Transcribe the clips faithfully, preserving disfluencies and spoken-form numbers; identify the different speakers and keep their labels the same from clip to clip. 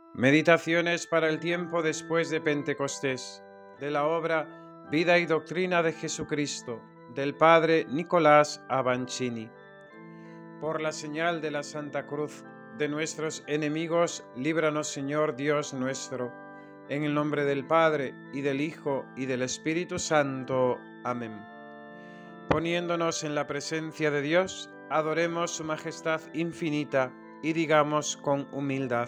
Speaker 1: Meditaciones para el tiempo después de Pentecostés, de la obra Vida y Doctrina de Jesucristo, del Padre Nicolás Avancini. Por la señal de la Santa Cruz de nuestros enemigos, líbranos, Señor Dios nuestro, en el nombre del Padre, y del Hijo, y del Espíritu Santo. Amén. Poniéndonos en la presencia de Dios, adoremos su majestad infinita y digamos con humildad: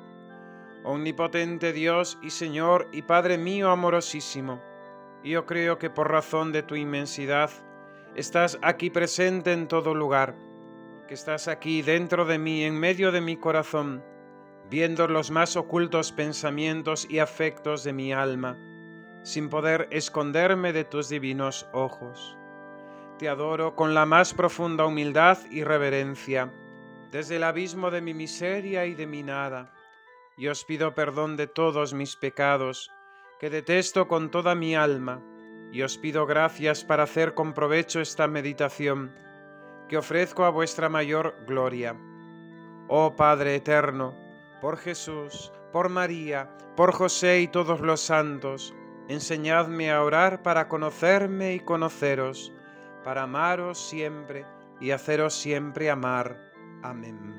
Speaker 1: Omnipotente Dios y Señor y Padre mío amorosísimo, yo creo que por razón de tu inmensidad estás aquí presente en todo lugar, que estás aquí dentro de mí, en medio de mi corazón, viendo los más ocultos pensamientos y afectos de mi alma, sin poder esconderme de tus divinos ojos. Te adoro con la más profunda humildad y reverencia, desde el abismo de mi miseria y de mi nada. Y os pido perdón de todos mis pecados, que detesto con toda mi alma, y os pido gracias para hacer con provecho esta meditación, que ofrezco a vuestra mayor gloria. Oh Padre eterno, por Jesús, por María, por José y todos los santos, enseñadme a orar para conocerme y conoceros, para amaros siempre y haceros siempre amar. Amén.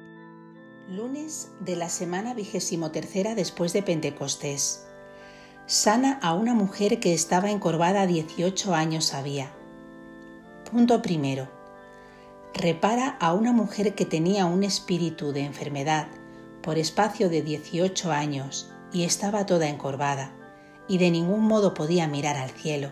Speaker 2: Lunes de la semana vigésimo tercera después de Pentecostés. Sana a una mujer que estaba encorvada dieciocho años había. Punto primero. Repara a una mujer que tenía un espíritu de enfermedad por espacio de dieciocho años y estaba toda encorvada y de ningún modo podía mirar al cielo.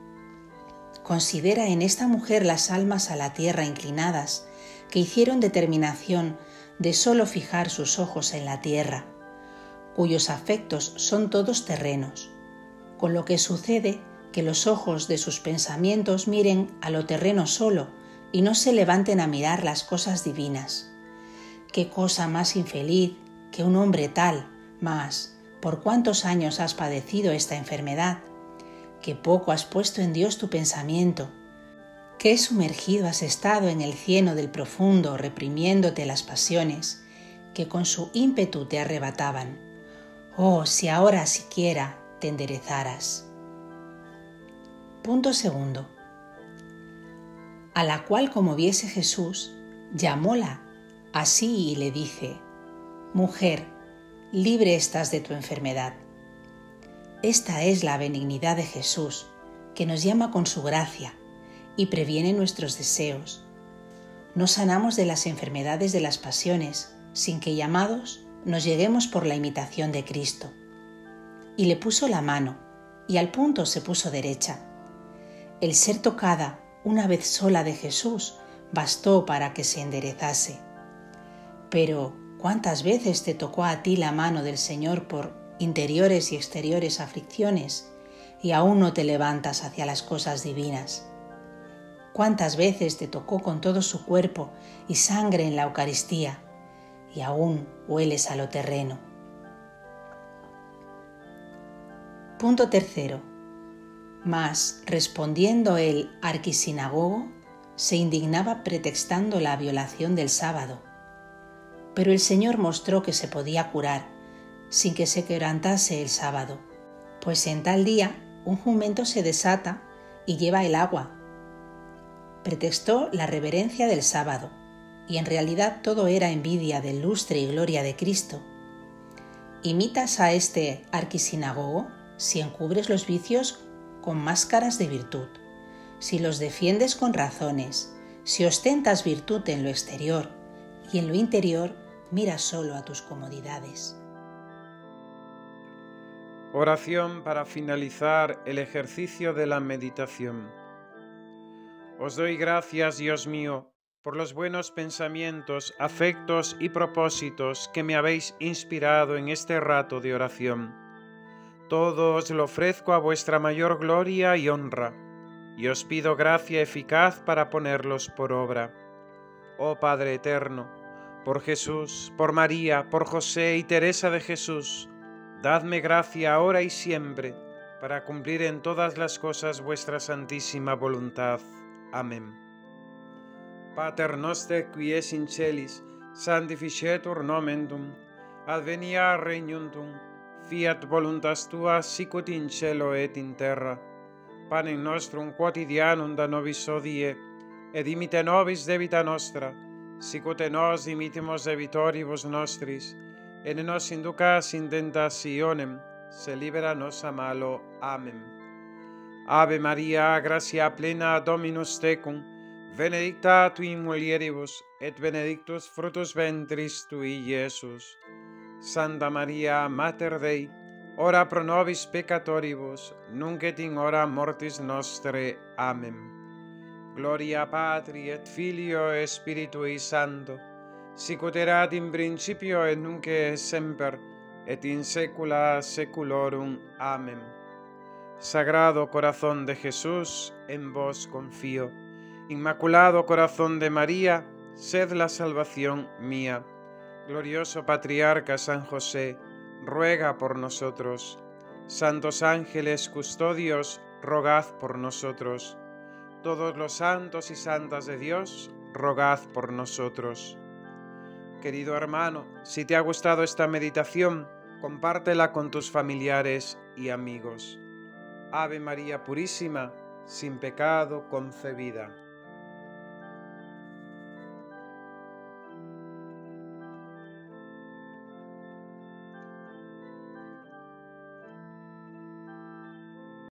Speaker 2: Considera en esta mujer las almas a la tierra inclinadas que hicieron determinación de sólo fijar sus ojos en la tierra, cuyos afectos son todos terrenos, con lo que sucede que los ojos de sus pensamientos miren a lo terreno solo y no se levanten a mirar las cosas divinas. Qué cosa más infeliz que un hombre tal, mas ¿por cuántos años has padecido esta enfermedad? Qué poco has puesto en Dios tu pensamiento. Qué sumergido has estado en el cieno del profundo, reprimiéndote las pasiones que con su ímpetu te arrebataban. Oh, si ahora siquiera te enderezaras. Punto segundo. A la cual, como viese Jesús, llamóla así y le dice: Mujer, libre estás de tu enfermedad. Esta es la benignidad de Jesús, que nos llama con su gracia y previene nuestros deseos. Nos sanamos de las enfermedades de las pasiones, sin que llamados nos lleguemos por la imitación de Cristo. Y le puso la mano, y al punto se puso derecha. El ser tocada una vez sola de Jesús bastó para que se enderezase. Pero, ¿cuántas veces te tocó a ti la mano del Señor por interiores y exteriores aflicciones, y aún no te levantas hacia las cosas divinas? ¿Cuántas veces te tocó con todo su cuerpo y sangre en la Eucaristía, y aún hueles a lo terreno? Punto tercero. Mas, respondiendo el arquisinagogo, se indignaba pretextando la violación del sábado. Pero el Señor mostró que se podía curar, sin que se quebrantase el sábado, pues en tal día un jumento se desata y lleva el agua. Pretextó la reverencia del sábado, y en realidad todo era envidia del lustre y gloria de Cristo. ¿Imitas a este arquisinagogo si encubres los vicios con máscaras de virtud, si los defiendes con razones, si ostentas virtud en lo exterior y en lo interior miras solo a tus comodidades?
Speaker 1: Oración para finalizar el ejercicio de la meditación. Os doy gracias, Dios mío, por los buenos pensamientos, afectos y propósitos que me habéis inspirado en este rato de oración. Todo os lo ofrezco a vuestra mayor gloria y honra, y os pido gracia eficaz para ponerlos por obra. Oh Padre eterno, por Jesús, por María, por José y Teresa de Jesús, dadme gracia ahora y siempre, para cumplir en todas las cosas vuestra santísima voluntad. Amén. Pater noster qui es in celis, sanctificetur nomen tuum, advenia regnum tuum, fiat voluntas tua sicut in cielo et in terra. Panem nostrum quotidianum da nobis hodie, et dimite nobis debita nostra, sicut et nos dimittimus debitoribus nostris, et ne nos inducas in tentationem, se libera nos a malo. Amen. Ave Maria, gratia plena, Dominus tecum, benedicta tui in mulieribus, et benedictus fructus ventris tui, Iesus. Santa Maria, Mater Dei, ora pro nobis peccatoribus, nunc et in hora mortis nostre. Amen. Gloria Patri et Filio et Spiritui Sancto, sicut erat in principio et nunc et semper, et in saecula saeculorum. Amen. Sagrado Corazón de Jesús, en vos confío. Inmaculado Corazón de María, sed la salvación mía. Glorioso Patriarca San José, ruega por nosotros. Santos ángeles custodios, rogad por nosotros. Todos los santos y santas de Dios, rogad por nosotros. Querido hermano, si te ha gustado esta meditación, compártela con tus familiares y amigos. Ave María Purísima, sin pecado concebida.